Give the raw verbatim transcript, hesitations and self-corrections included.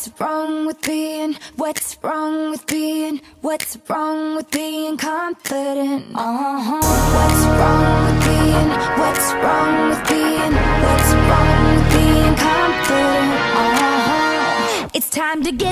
What's wrong with being, what's wrong with being, what's wrong with being confident? Uh-huh. What's wrong with being, what's wrong with being, what's wrong with being confident? Uh-huh. It's time to get